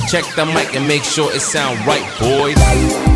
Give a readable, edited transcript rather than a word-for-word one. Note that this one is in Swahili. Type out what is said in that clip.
Check the mic and make sure it sound right, boys.